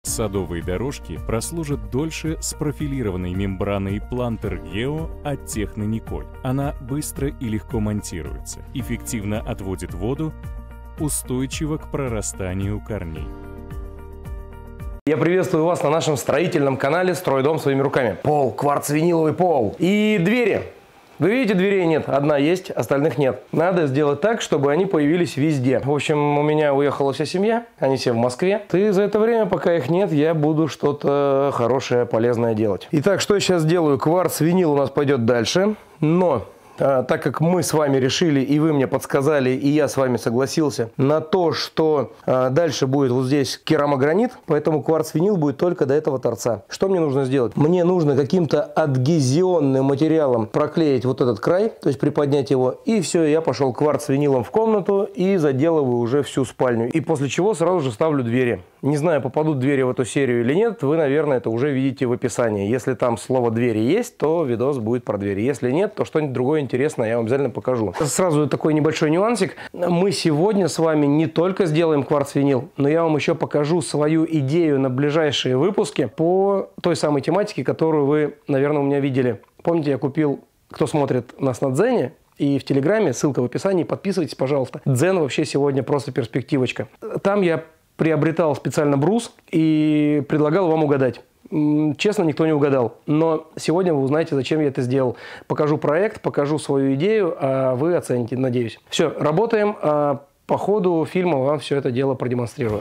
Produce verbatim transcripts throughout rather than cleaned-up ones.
Садовые дорожки прослужат дольше с профилированной мембраной Planter Geo от Техно Николь. Она быстро и легко монтируется, эффективно отводит воду, устойчива к прорастанию корней. Я приветствую вас на нашем строительном канале «Строй дом своими руками». Пол, кварц-виниловый пол и двери. Вы видите, дверей нет, одна есть, остальных нет. Надо сделать так, чтобы они появились везде. В общем, у меня уехала вся семья, они все в Москве. И за это время, пока их нет, я буду что-то хорошее, полезное делать. Итак, что я сейчас делаю? Кварц-винил у нас пойдет дальше, но... А, так как мы с вами решили, и вы мне подсказали, и я с вами согласился на то, что а, дальше будет вот здесь керамогранит, поэтому кварц-винил будет только до этого торца. Что мне нужно сделать? Мне нужно каким-то адгезионным материалом проклеить вот этот край, то есть приподнять его, и все, я пошел кварц-винилом в комнату и заделываю уже всю спальню. И после чего сразу же ставлю двери. Не знаю, попадут двери в эту серию или нет, вы, наверное, это уже видите в описании. Если там слово «двери» есть, то видос будет про двери. Если нет, то что-нибудь другое интересное я вам обязательно покажу. Сразу такой небольшой нюансик. Мы сегодня с вами не только сделаем кварц-винил, но я вам еще покажу свою идею на ближайшие выпуски по той самой тематике, которую вы, наверное, у меня видели. Помните, я купил, кто смотрит нас на Дзене, и в Телеграме, ссылка в описании, подписывайтесь, пожалуйста. Дзен вообще сегодня просто перспективочка. Там я приобретал специально брус и предлагал вам угадать. Честно, никто не угадал. Но сегодня вы узнаете, зачем я это сделал. Покажу проект, покажу свою идею, а вы оцените, надеюсь. Все, работаем. А по ходу фильма вам все это дело продемонстрирую.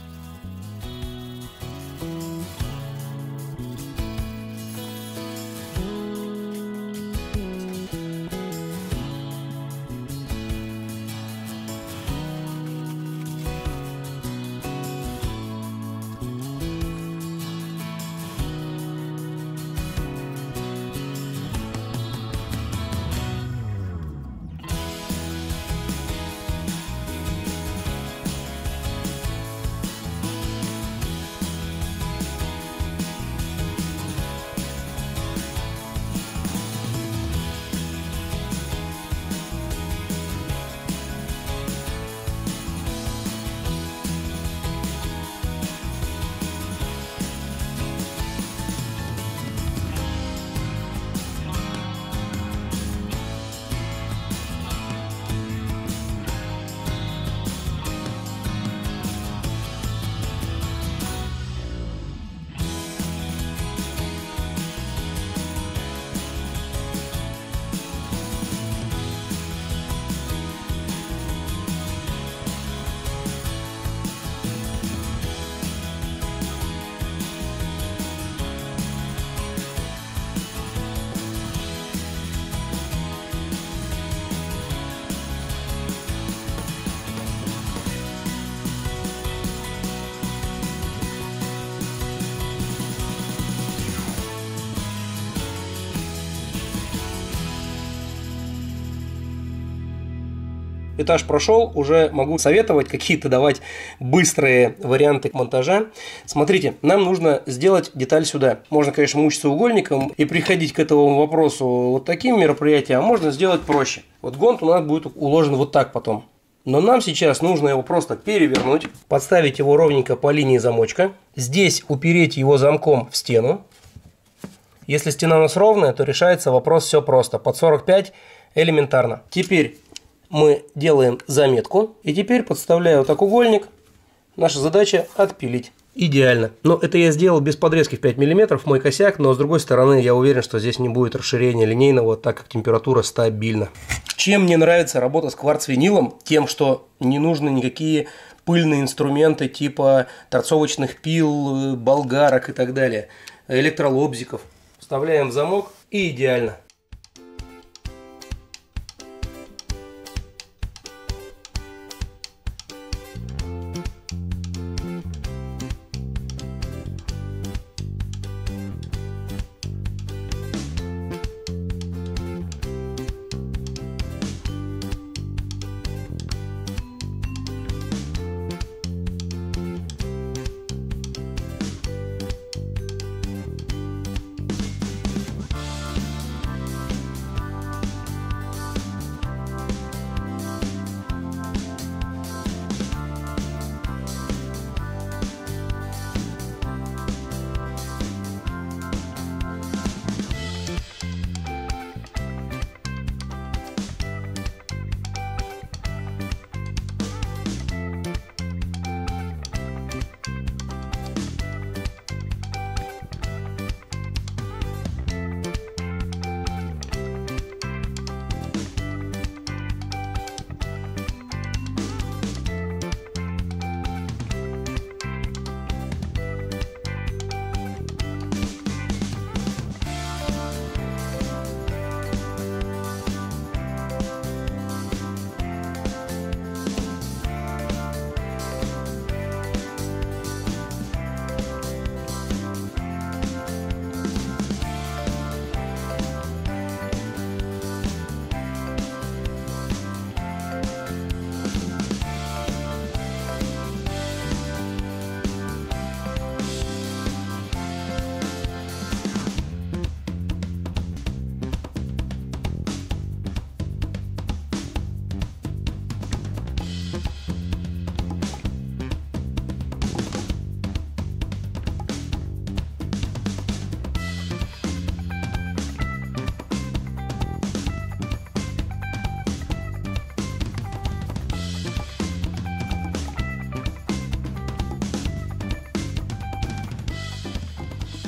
Этаж прошел, уже могу советовать какие-то давать быстрые варианты монтажа. Смотрите, нам нужно сделать деталь сюда. Можно, конечно, мучиться угольником и приходить к этому вопросу вот таким мероприятием, а можно сделать проще. Вот гонт у нас будет уложен вот так потом. Но нам сейчас нужно его просто перевернуть, подставить его ровненько по линии замочка. Здесь упереть его замком в стену. Если стена у нас ровная, то решается вопрос все просто. Под сорок пять элементарно. Теперь мы делаем заметку. И теперь подставляю вот так угольник. Наша задача отпилить. Идеально. Но это я сделал без подрезки в пять миллиметров, мой косяк. Но с другой стороны, я уверен, что здесь не будет расширения линейного, так как температура стабильна. Чем мне нравится работа с кварц-винилом? Тем, что не нужны никакие пыльные инструменты типа торцовочных пил, болгарок и так далее. Электролобзиков. Вставляем в замок и идеально.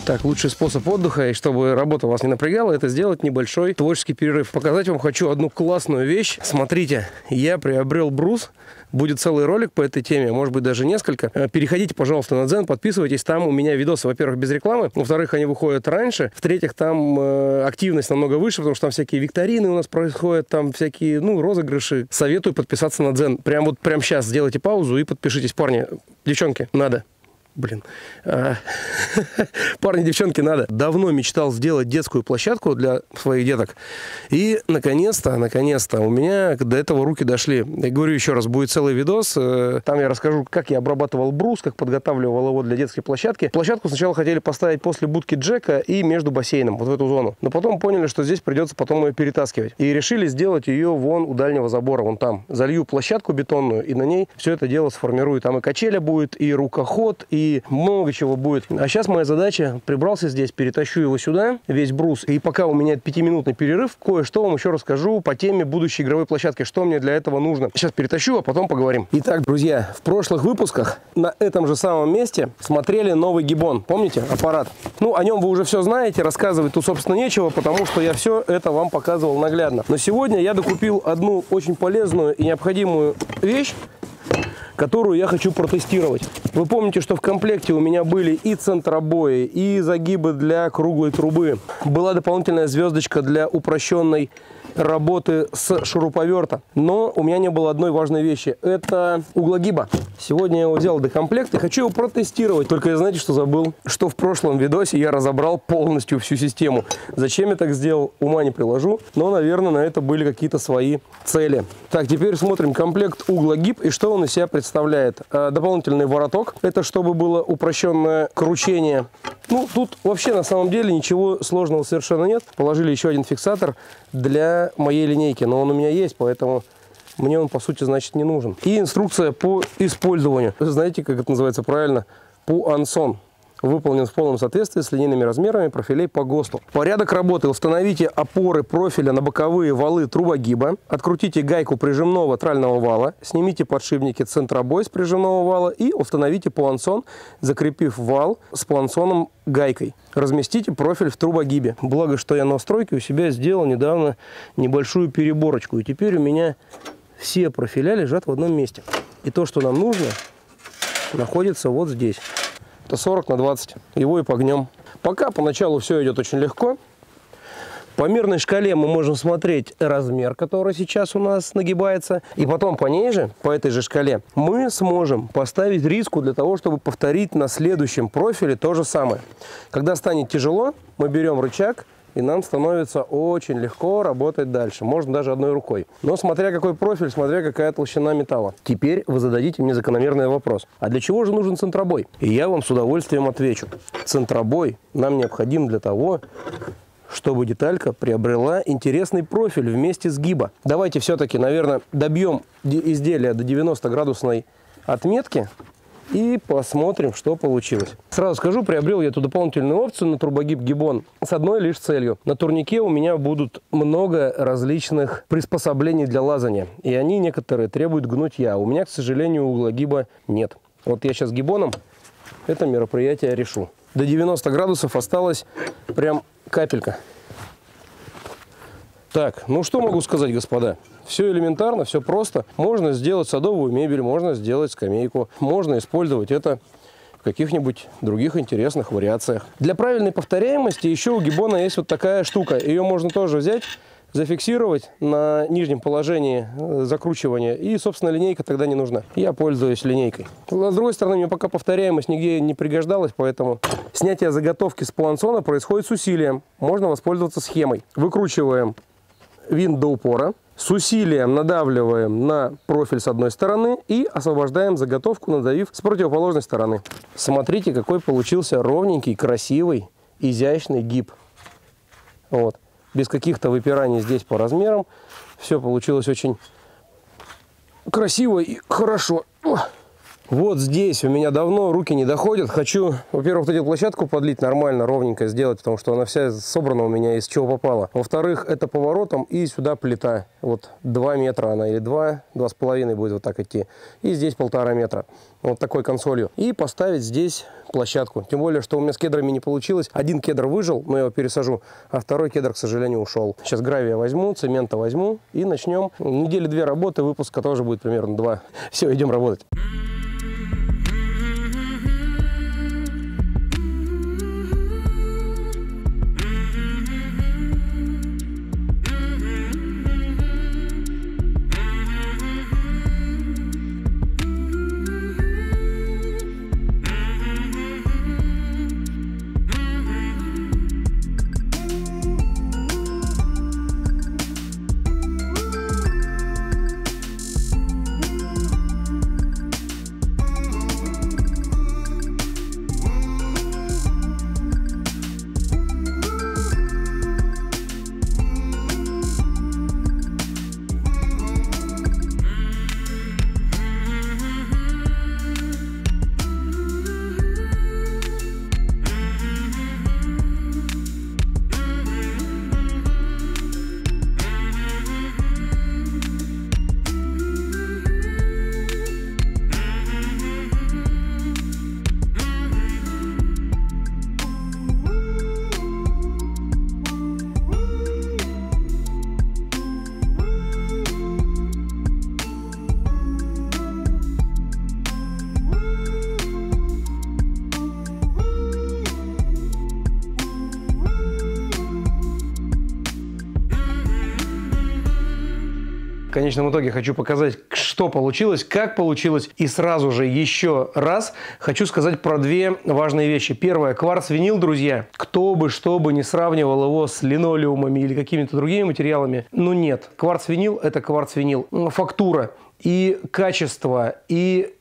Так, лучший способ отдыха, и чтобы работа вас не напрягала, это сделать небольшой творческий перерыв. Показать вам хочу одну классную вещь. Смотрите, я приобрел брус. Будет целый ролик по этой теме, может быть, даже несколько. Переходите, пожалуйста, на Дзен, подписывайтесь. Там у меня видосы, во-первых, без рекламы. Во-вторых, они выходят раньше. В-третьих, там э, активность намного выше, потому что там всякие викторины у нас происходят, там всякие, ну, розыгрыши. Советую подписаться на Дзен. Прям вот прям сейчас сделайте паузу и подпишитесь, парни. Девчонки, надо. Блин. Парни, девчонки, надо. Давно мечтал сделать детскую площадку для своих деток. И, наконец-то, наконец-то, у меня до этого руки дошли. Я говорю еще раз, будет целый видос. Там я расскажу, как я обрабатывал брус, как подготавливал его для детской площадки. Площадку сначала хотели поставить после будки Джека и между бассейном, вот в эту зону. Но потом поняли, что здесь придется потом ее перетаскивать. И решили сделать ее вон у дальнего забора, вон там. Залью площадку бетонную, и на ней все это дело сформирую. Там и качеля будет, и рукоход, и И много чего будет. А сейчас моя задача, прибрался здесь, перетащу его сюда, весь брус. И пока у меня пятиминутный перерыв, кое-что вам еще расскажу по теме будущей игровой площадки, что мне для этого нужно. Сейчас перетащу, а потом поговорим. Итак, друзья, в прошлых выпусках на этом же самом месте смотрели новый гиббон. Помните? Аппарат. Ну, о нем вы уже все знаете, рассказывать тут, собственно, нечего, потому что я все это вам показывал наглядно. Но сегодня я докупил одну очень полезную и необходимую вещь, которую я хочу протестировать. Вы помните, что в комплекте у меня были и центробои, и загибы для круглой трубы. Была дополнительная звездочка для упрощенной работы с шуруповерта. Но у меня не было одной важной вещи. Это углогиба. Сегодня я его взял до комплекта и хочу его протестировать. Только я, знаете, что забыл? Что в прошлом видосе я разобрал полностью всю систему. Зачем я так сделал, ума не приложу. Но, наверное, на это были какие-то свои цели. Так, теперь смотрим комплект углогиб и что он из себя представляет. Дополнительный вороток. Это чтобы было упрощенное кручение. Ну, тут вообще на самом деле ничего сложного совершенно нет. Положили еще один фиксатор для моей линейки, но он у меня есть, поэтому мне он, по сути, значит, не нужен. И инструкция по использованию. Знаете, как это называется правильно? Пуансон. Выполнен в полном соответствии с линейными размерами профилей по ГОСТу. Порядок работы. Установите опоры профиля на боковые валы трубогиба. Открутите гайку прижимного трального вала. Снимите подшипники центробой с прижимного вала и установите пуансон, закрепив вал с пуансоном гайкой. Разместите профиль в трубогибе. Благо, что я на стройке у себя сделал недавно небольшую переборочку. И теперь у меня все профиля лежат в одном месте. И то, что нам нужно, находится вот здесь. Это сорок на двадцать. Его и погнем. Пока поначалу все идет очень легко. По мерной шкале мы можем смотреть размер, который сейчас у нас нагибается. И потом по ней же, по этой же шкале, мы сможем поставить риску для того, чтобы повторить на следующем профиле то же самое. Когда станет тяжело, мы берем рычаг, и нам становится очень легко работать дальше. Можно даже одной рукой. Но смотря какой профиль, смотря какая толщина металла. Теперь вы зададите мне закономерный вопрос. А для чего же нужен центробой? И я вам с удовольствием отвечу. Центробой нам необходим для того, чтобы деталька приобрела интересный профиль вместе с гиба. Давайте все-таки, наверное, добьем изделие до девяносто-градусной отметки. И посмотрим, что получилось. Сразу скажу, приобрел я эту дополнительную опцию на турбогиб гиббон с одной лишь целью. На турнике у меня будут много различных приспособлений для лазания. И они некоторые требуют гнутья. У меня, к сожалению, углогиба нет. Вот я сейчас гиббоном это мероприятие решу. До девяноста градусов осталось прям капелька. Так, ну что могу сказать, господа? Все элементарно, все просто. Можно сделать садовую мебель, можно сделать скамейку. Можно использовать это в каких-нибудь других интересных вариациях. Для правильной повторяемости еще у гиббона есть вот такая штука. Ее можно тоже взять, зафиксировать на нижнем положении закручивания. И, собственно, линейка тогда не нужна. Я пользуюсь линейкой. С другой стороны, мне пока повторяемость нигде не пригождалась, поэтому снятие заготовки с пуансона происходит с усилием. Можно воспользоваться схемой. Выкручиваем винт до упора. С усилием надавливаем на профиль с одной стороны и освобождаем заготовку, надавив с противоположной стороны. Смотрите, какой получился ровненький, красивый, изящный гиб. Вот. Без каких-то выпираний здесь по размерам. Все получилось очень красиво и хорошо. Вот здесь у меня давно руки не доходят. Хочу, во-первых, вот эту площадку подлить нормально, ровненько сделать, потому что она вся собрана у меня из чего попало. Во-вторых, это поворотом и сюда плита. Вот два метра она или два, два с половиной будет вот так идти. И здесь полтора метра. Вот такой консолью. И поставить здесь площадку. Тем более, что у меня с кедрами не получилось. Один кедр выжил, но я его пересажу, а второй кедр, к сожалению, ушел. Сейчас гравия возьму, цемента возьму и начнем. Недели две работы, выпуска тоже будет примерно два. Все, идем работать. В конечном итоге хочу показать, что получилось, как получилось. И сразу же еще раз хочу сказать про две важные вещи. Первое. Кварц-винил, друзья. Кто бы, что бы не сравнивал его с линолеумами или какими-то другими материалами. Ну нет. Кварц-винил – это кварц-винил. Фактура и качество, и...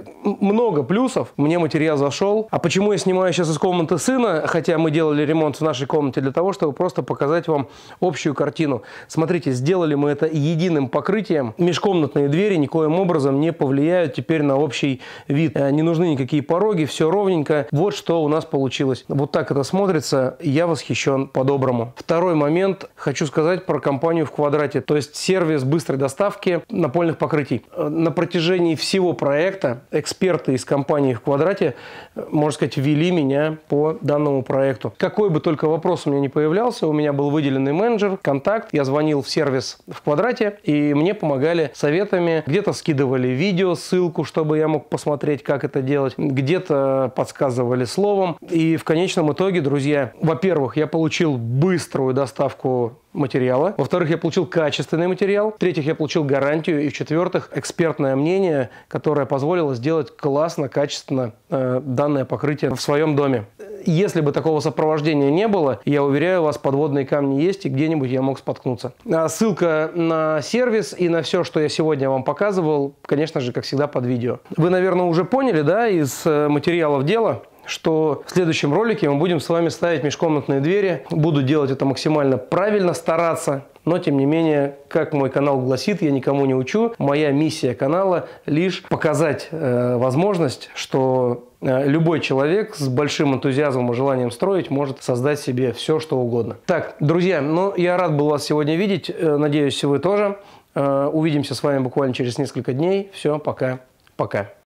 много плюсов. Мне материал зашел. А почему я снимаю сейчас из комнаты сына, хотя мы делали ремонт в нашей комнате, для того, чтобы просто показать вам общую картину. Смотрите, сделали мы это единым покрытием. Межкомнатные двери никоим образом не повлияют теперь на общий вид. Не нужны никакие пороги, все ровненько. Вот что у нас получилось. Вот так это смотрится. Я восхищен по-доброму. Второй момент. Хочу сказать про компанию в квадрате. То есть сервис быстрой доставки напольных покрытий. На протяжении всего проекта эксперты из компании в квадрате, можно сказать, вели меня по данному проекту. Какой бы только вопрос у меня не появлялся, у меня был выделенный менеджер, контакт, я звонил в сервис в квадрате, и мне помогали советами. Где-то скидывали видео, ссылку, чтобы я мог посмотреть, как это делать, где-то подсказывали словом. И в конечном итоге, друзья, во-первых, я получил быструю доставку материала. Во-вторых, я получил качественный материал. В-третьих, я получил гарантию. И в-четвертых, экспертное мнение, которое позволило сделать классно, качественно э, данное покрытие в своем доме. Если бы такого сопровождения не было, я уверяю вас, подводные камни есть, и где-нибудь я мог споткнуться. А ссылка на сервис и на все, что я сегодня вам показывал, конечно же, как всегда, под видео. Вы, наверное, уже поняли, да, из материалов дела, что в следующем ролике мы будем с вами ставить межкомнатные двери. Буду делать это максимально правильно, стараться. Но, тем не менее, как мой канал гласит, я никому не учу. Моя миссия канала лишь показать э, возможность, что э, любой человек с большим энтузиазмом и желанием строить может создать себе все, что угодно. Так, друзья, ну, я рад был вас сегодня видеть. Э, надеюсь, вы тоже. Э, увидимся с вами буквально через несколько дней. Все, пока. Пока.